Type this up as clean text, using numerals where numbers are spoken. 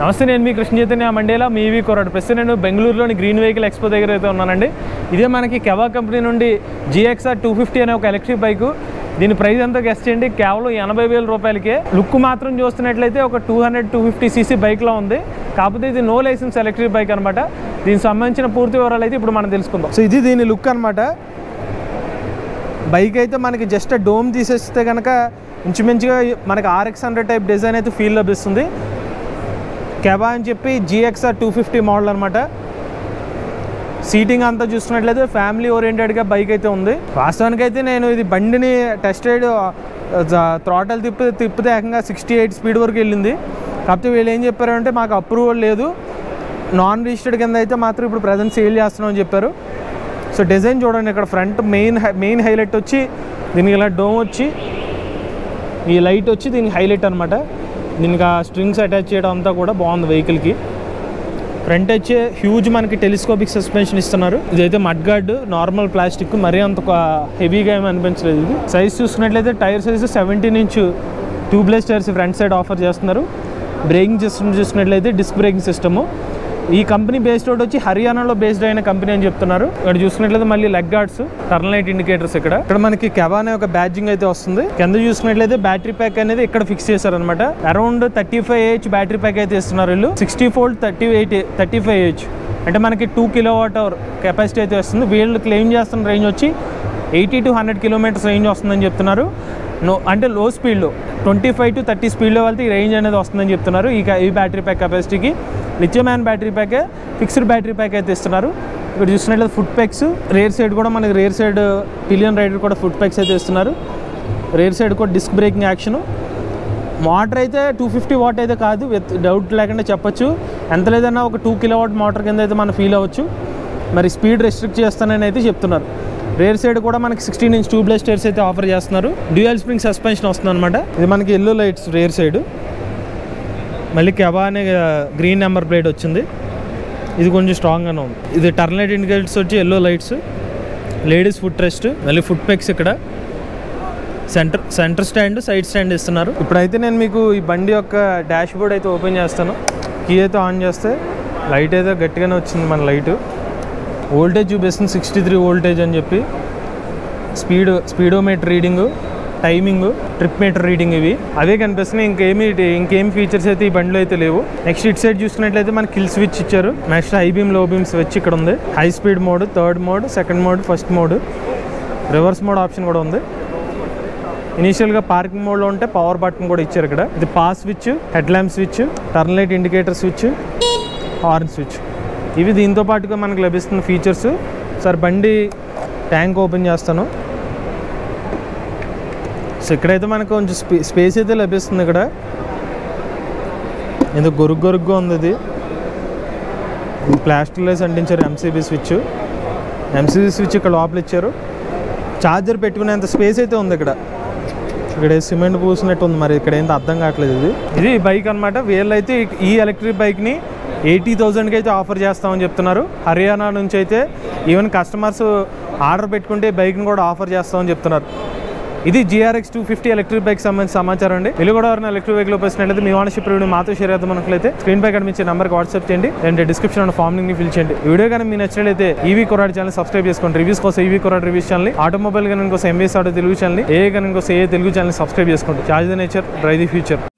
నమస్తే, నేను మీ కృష్ణ చైతన్య మండేలా మీ ఈవీ కొరాడు. ప్రస్తుతం నేను బెంగళూరులోని గ్రీన్ వెహికల్ ఎక్స్పో దగ్గర అయితే ఉన్నానండి. ఇదే మనకి కెవా కంపెనీ నుండి GXR 250 అనే ఒక ఎలక్ట్రిక్ బైక్. దీని ప్రైస్ ఎంతో గెస్ట్ చేయండి, కేవలం 80,000 రూపాయలకే. లుక్ మాత్రం చూస్తున్నట్లయితే ఒక 200-250cc బైక్లో ఉంది. కాకపోతే ఇది నో లైసెన్స్ ఎలక్ట్రిక్ బైక్ అనమాట. దీనికి సంబంధించిన పూర్తి వివరాలు అయితే ఇప్పుడు మనం తెలుసుకుందాం. సో ఇది దీని లుక్ అనమాట. బైక్ అయితే మనకి జస్ట్ డోమ్ తీసేస్తే కనుక ఇంచుమించుగా మనకి RX100 టైప్ డిజైన్ అయితే ఫీల్ లభిస్తుంది. కెవా అని చెప్పి GXR 250 మోడల్ అనమాట. సీటింగ్ అంతా చూసుకున్నట్లయితే ఫ్యామిలీ ఓరియంటెడ్గా బైక్ అయితే ఉంది. వాస్తవానికి అయితే నేను ఇది బండిని టెస్ట్ రైడ్ థ్రాటల్ తిప్పితే ఏకంగా 68 స్పీడ్ వరకు వెళ్ళింది. కాకపోతే వీళ్ళు ఏం చెప్పారంటే మాకు అప్రూవల్ లేదు, నాన్ రిజిస్టర్డ్ కింద అయితే మాత్రం ఇప్పుడు ప్రజెంట్ సేల్ చేస్తున్నామని చెప్పారు. సో డిజైన్ చూడండి, ఇక్కడ ఫ్రంట్ మెయిన్ హైలైట్ వచ్చి దీనికి ఇలా డోమ్ వచ్చి ఈ లైట్ వచ్చి దీనికి హైలైట్ అనమాట. దీనికి ఆ స్ట్రింగ్స్ అటాచ్ చేయడం అంతా కూడా బాగుంది వెహికల్కి. ఫ్రంట్ వచ్చే హ్యూజ్ మనకి టెలిస్కోపిక్ సస్పెన్షన్ ఇస్తున్నారు. ఇదైతే మడ్ గార్డ్, నార్మల్ ప్లాస్టిక్, మరీ అంత హెవీగా ఏమి అనిపించలేదు. ఇది సైజ్ చూసుకున్నట్లయితే tyre size 17 inch tubeless tyres front side offer చేస్తున్నారు. బ్రేకింగ్ సిస్టమ్ చూసుకున్నట్లయితే డిస్క్ బ్రేకింగ్ సిస్టము. ఈ కంపెనీ బేస్డ్ అవుట్ వచ్చి హర్యానాలో బేస్డ్ అయిన కంపెనీ అని చెప్తున్నారు. ఇక్కడ చూసుకున్నట్లయితే మళ్ళీ leg guards, turn light indicators. ఇక్కడ మనకి కెవా అనే ఒక బ్యాడ్జింగ్ అయితే వస్తుంది. కింద చూసుకున్నట్లయితే బ్యాటరీ ప్యాక్ అనేది ఇక్కడ ఫిక్స్ చేశారనమాట. అరౌండ్ 35Ah బ్యాటరీ ప్యాక్ అయితే ఇస్తున్నారు వీళ్ళు. 60V 35Ah అంటే మనకి 2 kWh కెపాసిటీ అయితే వస్తుంది. వీళ్ళు క్లెయిమ్ చేస్తున్న రేంజ్ వచ్చి 80-100 కిలోమీటర్స్ రేంజ్ వస్తుందని చెప్తున్నారు. అంటే లో స్పీడ్లో 25-30 స్పీడ్లో వెళ్తే ఈ రేంజ్ అనేది వస్తుందని చెప్తున్నారు. ఈ బ్యాటరీ ప్యాక్ కెపాసిటీకి లిథియం అయాన్ బ్యాటరీ ప్యాకే, ఫిక్స్డ్ బ్యాటరీ ప్యాక్ అయితే ఇస్తున్నారు. ఇక్కడ చూసినట్లయితే ఫుట్ ప్యాక్స్, రేర్ సైడ్ కూడా మనకి రేర్ సైడ్ పిలియన్ రైడర్ కూడా ఫుట్ ప్యాక్స్ అయితే ఇస్తున్నారు. రేర్ సైడ్ కూడా డిస్క్ బ్రేకింగ్ యాక్షను. మోటార్ అయితే 250 వాట్ అయితే కాదు, డౌట్ లేకుండా చెప్పొచ్చు. ఎంత లేదన్నా ఒక 2 kW మోటార్ కింద అయితే మనం ఫీల్ అవ్వచ్చు. మరి స్పీడ్ రెస్ట్రిక్ట్ చేస్తానని అయితే చెప్తున్నారు. రేర్ సైడ్ కూడా మనకి 16 ఇంచ్ ట్యూబ్లెస్ టైర్స్ అయితే ఆఫర్ చేస్తున్నారు. డ్యూయల్ స్ప్రింగ్ సస్పెన్షన్ వస్తుంది అనమాట. ఇది మనకి ఎల్లో లైట్స్ రేర్ సైడ్. మళ్ళీ కెవా అనే గ్రీన్ నెంబర్ ప్లేట్ వచ్చింది. ఇది కొంచెం స్ట్రాంగ్గానే ఉంది. ఇది టర్న్ లైట్ ఇండికేటర్స్ వచ్చి yellow lights, ladies foot rest, మళ్ళీ ఫుట్ పెక్స్. ఇక్కడ సెంటర్ స్టాండ్, సైడ్ స్టాండ్ ఇస్తున్నారు. ఇప్పుడైతే నేను మీకు ఈ బండి యొక్క డాష్ బోర్డ్ అయితే ఓపెన్ చేస్తాను. కీ అయితే ఆన్ చేస్తే లైట్ అయితే గట్టిగానే వచ్చింది. మన లైట్ వోల్టేజ్ చూపిస్తుంది 63 వోల్టేజ్ అని చెప్పి. Speedometer reading, timing, trip meter reading ఇవి అవే కనిపిస్తున్నాయి. ఇంకేం ఫీచర్స్ అయితే ఈ బండిలో అయితే లేవు. నెక్స్ట్ ఇట్ సైడ్ చూసుకున్నట్లయితే మనకి కిల్ స్విచ్ ఇచ్చారు. Next high beam, low beam switch ఇక్కడ ఉంది. High speed mode, third mode, second mode, first mode, reverse mode option కూడా ఉంది. ఇనీషియల్గా పార్కింగ్ మోడ్లో ఉంటే పవర్ బటన్ కూడా ఇచ్చారు. ఇక్కడ ఇది pass switch, head lamp switch, turn light indicator switch, horn switch. ఇవి దీంతో పాటుగా మనకు లభిస్తున్న ఫీచర్స్. సార్ బండి ట్యాంక్ ఓపెన్ చేస్తాను. సో ఇక్కడైతే మనకు కొంచెం స్పేస్ అయితే లభిస్తుంది. ఇక్కడ ఏదో గొరుగ్గా ఉంది. ఇది ప్లాస్టిక్ లైస్ అంటించారు. MCB స్విచ్ ఇక్కడ లోపల ఇచ్చారు. ఛార్జర్ పెట్టుకునేంత స్పేస్ అయితే ఉంది. ఇక్కడ సిమెంట్ పూసినట్టు ఉంది. మరి ఇక్కడ ఏంటో అర్థం కావట్లేదు. ఇది బైక్ అనమాట. వీళ్ళైతే ఈ ఎలక్ట్రిక్ బైక్ని 80,000కి అయితే ఆఫర్ చేస్తామని చెప్తున్నారు. హర్యానా నుంచి అయితే ఈవెన్ కస్టమర్స్ ఆర్డర్ పెట్టుకుంటే బైక్ని కూడా ఆఫర్ చేస్తామని చెప్తున్నారు. ఇది GRX 250 ఎలక్ట్రిక్ బైక్ సంబంధించిన సమాచారం అండి. వీళ్ళు కూడా ఎవరైనా ఎలక్ట్రిక్ బైక్లో వచ్చినట్లయితే మీ ఓనర్షిప్ రివ్యూ మాతో షేర్ చేద్దాం అనుకున్నట్లయితే స్క్రీన్ పై కనిపించే నెంబర్కి వాట్సాప్ చేయండి. అండ్ డిస్క్రిప్షన్ ఫామ్ లింక్ని ఫిల్ చేయండి. వీడియో కానీ మీకు నచ్చినట్లయితే ఈవీ కొరాడు ఛానల్ సబ్స్క్రైబ్ చేసుకోండి. రివ్యూస్ కోసం ఈవీ కొరాడు రివ్యూస్ ఛానల్, ఆటోమొబైల్ కనుక కోసం MVS ఆటో తెలుగు ఛానల్, ఏ కనుక కోసం ఏ తెలుగు ఛానల్ సబ్స్క్రైబ్ చేసుకోండి. Charge the nature, drive the future.